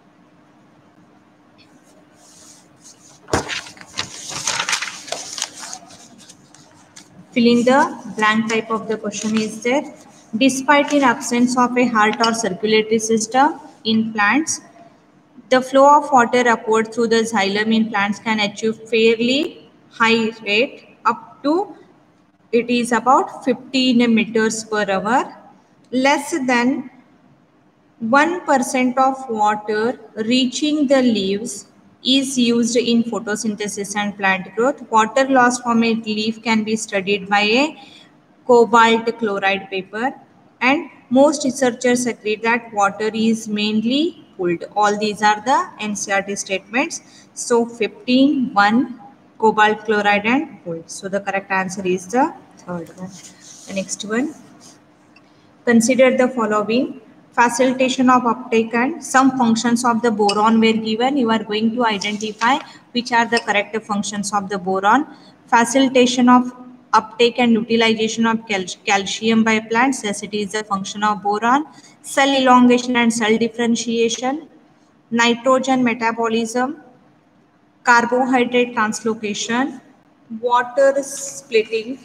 filling the blank type of the question is there. Despite in absence of a heart or circulatory system in plants, the flow of water upward through the xylem in plants can achieve fairly high rate up to, it is about fifteen meters per hour. Less than one percent of water reaching the leaves is used in photosynthesis and plant growth. Water loss from a leaf can be studied by a cobalt chloride paper, and most researchers agree that water is mainly pulled. All these are the N C R T statements. So fifteen, one, cobalt chloride and pulled. So the correct answer is the third one. The next one. Consider the following. Facilitation of uptake and some functions of the boron were given. You are going to identify which are the correct functions of the boron. Facilitation of uptake and utilization of cal calcium by plants, as it is a function of boron. Cell elongation and cell differentiation. Nitrogen metabolism. Carbohydrate translocation. Water splitting.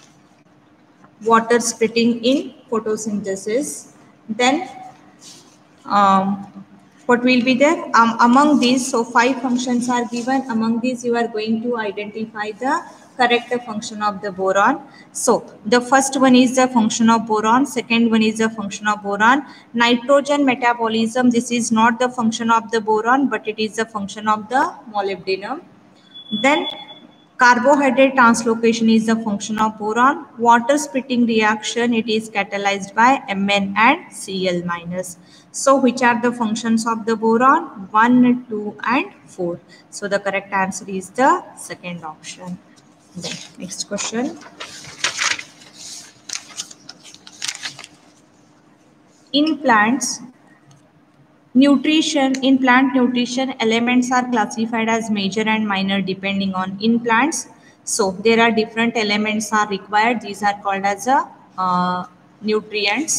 Water splitting in photosynthesis. Then um, what will be there? Um, among these, so five functions are given. Among these, you are going to identify the correct function of the boron. So the first one is the function of boron. Second one is the function of boron. Nitrogen metabolism. This is not the function of the boron, but it is the function of the molybdenum. Then carbohydrate translocation is the function of boron. Water splitting reaction, it is catalyzed by M n and Cl minus. So which are the functions of the boron? one, two and four. So the correct answer is the second option. Then next question. In plants, nutrition, in plant nutrition, elements are classified as major and minor depending on in plants. So there are different elements are required. These are called as a uh, nutrients.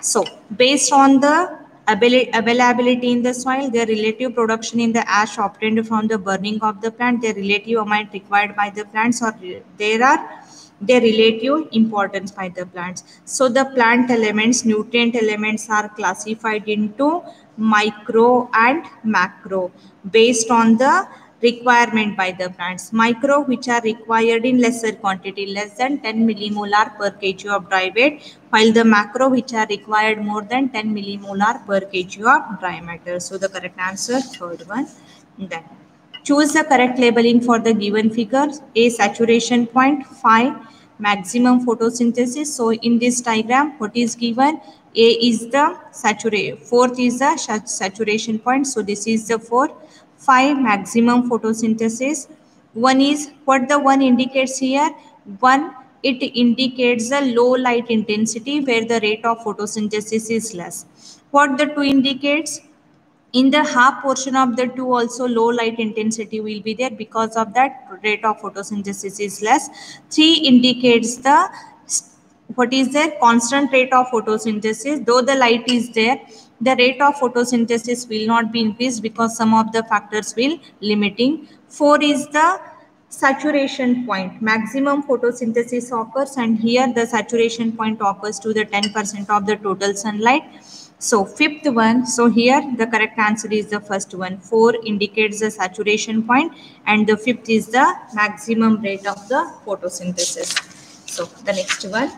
So based on the availability in the soil, their relative production in the ash obtained from the burning of the plant, their relative amount required by the plants, or there are their relative importance by the plants. So the plant elements, nutrient elements are classified into micro and macro based on the requirement by the plants. Micro, which are required in lesser quantity, less than ten millimolar per kg of dry weight, while the macro, which are required more than ten millimolar per kg of dry matter. So the correct answer, third one. Then choose the correct labeling for the given figures. A, saturation point. Five, maximum photosynthesis. So in this diagram, what is given? A is the saturation, fourth is the saturation point. So this is the four. Five, maximum photosynthesis. One is, what the one indicates here? One, it indicates the low light intensity where the rate of photosynthesis is less. What the two indicates? In the half portion of the two also low light intensity will be there, because of that rate of photosynthesis is less. Three indicates the, what is there? Constant rate of photosynthesis. Though the light is there, the rate of photosynthesis will not be increased because some of the factors will limiting. Four is the saturation point. Maximum photosynthesis occurs, and here the saturation point occurs to the ten percent of the total sunlight. So fifth one, so here the correct answer is the first one. Four indicates the saturation point, and the fifth is the maximum rate of the photosynthesis. So the next one,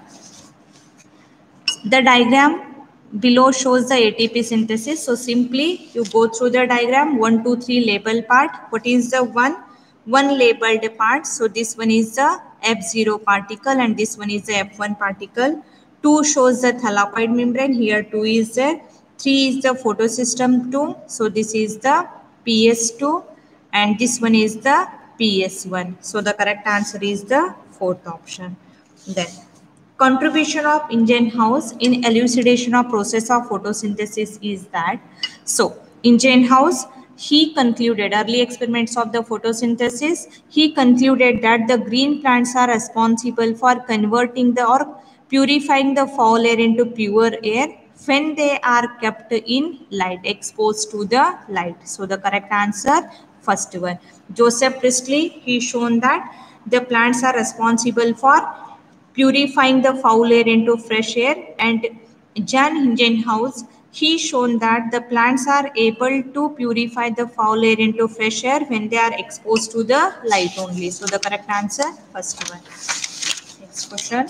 the diagram below shows the A T P synthesis. So simply you go through the diagram, one, two, three label part. What is the one? One labeled part. So this one is the F zero particle and this one is the F one particle. Two shows the thallopoid membrane. Here two is there. Three is the photosystem two. So this is the P S two and this one is the P S one. So the correct answer is the fourth option. Then contribution of Ingenhousz in elucidation of process of photosynthesis is that, so Ingenhousz, he concluded early experiments of the photosynthesis. He concluded that the green plants are responsible for converting the or purifying the foul air into pure air when they are kept in light, exposed to the light. So the correct answer, first one. Joseph Priestley, he shown that the plants are responsible for purifying the foul air into fresh air, and Jan Ingenhousz, he shown that the plants are able to purify the foul air into fresh air when they are exposed to the light only. So the correct answer, first one. Next question.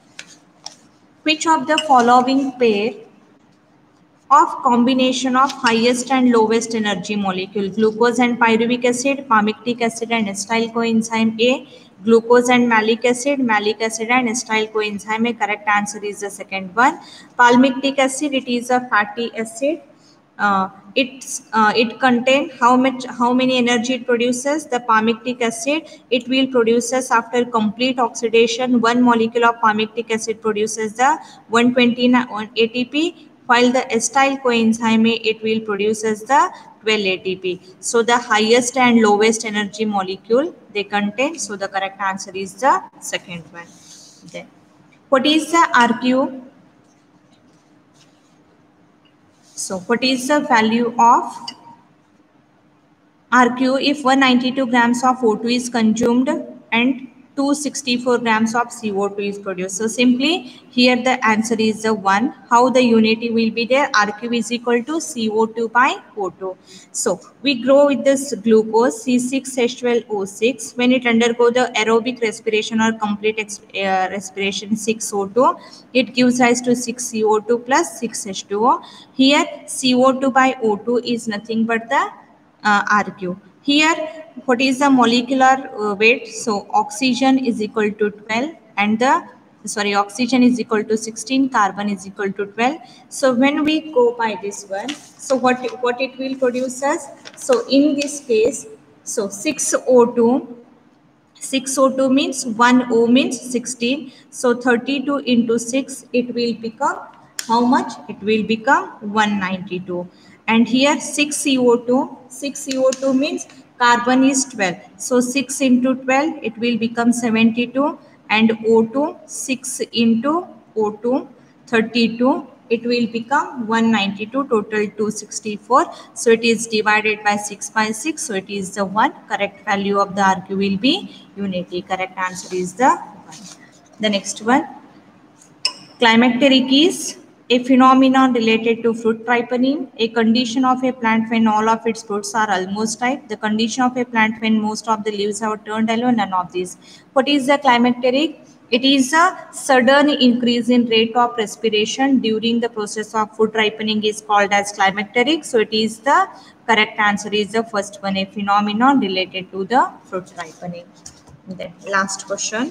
Which of the following pair of combination of highest and lowest energy molecule, glucose and pyruvic acid, palmitic acid and acetyl coenzyme A, glucose and malic acid, malic acid and acetyl coenzyme A. Correct answer is the second one. Palmitic acid, it is a fatty acid. Uh, it's uh, it contain how much how many energy it produces. The palmitic acid, it will produces after complete oxidation, one molecule of palmitic acid produces the one twenty-nine A T P, while the acetyl coenzyme A, it will produces the twelve A T P. So the highest and lowest energy molecule they contain. So the correct answer is the second one. Then what is the R Q? So what is the value of R Q if one hundred ninety-two grams of O two is consumed and two hundred sixty-four grams of C O two is produced? So simply here the answer is the one. How the unity will be there? R Q is equal to C O two by O two. So we grow with this glucose C six H twelve O six. When it undergo the aerobic respiration or complete uh, respiration six O two, it gives rise to six C O two plus six H two O. Here C O two by O two is nothing but the uh, R Q. Here, what is the molecular uh, weight? So oxygen is equal to twelve and the, sorry, oxygen is equal to sixteen, carbon is equal to twelve. So when we go by this one, so what, what it will produce us? So in this case, so six O two, six O two means one O means sixteen. So thirty-two into six, it will become how much? It will become one hundred ninety-two. And here six C O two, six C O two means carbon is twelve. So six into twelve, it will become seventy-two, and O two, six into O two, thirty-two, it will become one ninety-two, total two sixty-four. So it is divided by six by six. So it is the one. Correct value of the argue will be unity. Correct answer is the one. The next one. Climacteric is a phenomenon related to fruit ripening, a condition of a plant when all of its fruits are almost ripe, the condition of a plant when most of the leaves have turned yellow, none of these. What is the climacteric? It is a sudden increase in rate of respiration during the process of fruit ripening is called as climacteric. So it is the correct answer is the first one, a phenomenon related to the fruit ripening. Then last question.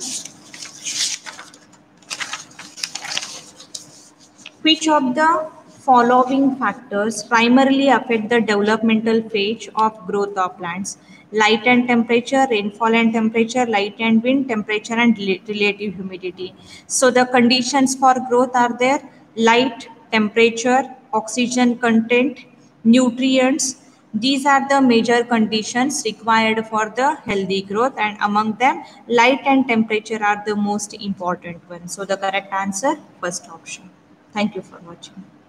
Which of the following factors primarily affect the developmental phase of growth of plants? Light and temperature, rainfall and temperature, light and wind, temperature and relative humidity. So the conditions for growth are there: light, temperature, oxygen content, nutrients. These are the major conditions required for the healthy growth, and among them light and temperature are the most important ones. So the correct answer, first option. Thank you for watching.